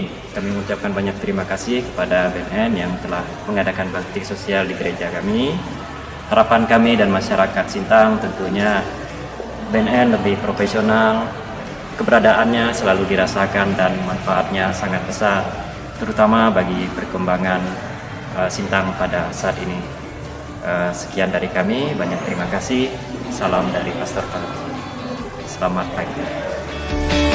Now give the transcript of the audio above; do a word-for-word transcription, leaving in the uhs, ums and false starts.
ini kami mengucapkan banyak terima kasih kepada B N N yang telah mengadakan bakti sosial di gereja kami. Harapan kami dan masyarakat Sintang tentunya B N N lebih profesional, keberadaannya selalu dirasakan dan manfaatnya sangat besar, terutama bagi perkembangan uh, Sintang pada saat ini. Uh, sekian dari kami, banyak terima kasih. Salam dari Pastor Palu. Selamat pagi.